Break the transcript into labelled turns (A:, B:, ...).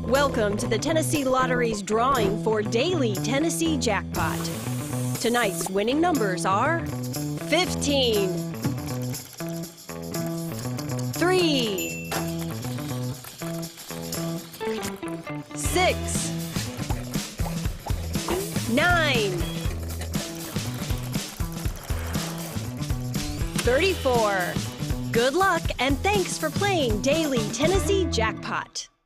A: Welcome to the Tennessee Lottery's drawing for Daily Tennessee Jackpot. Tonight's winning numbers are 15, 3, 6, 9, 34. Good luck and thanks for playing Daily Tennessee Jackpot.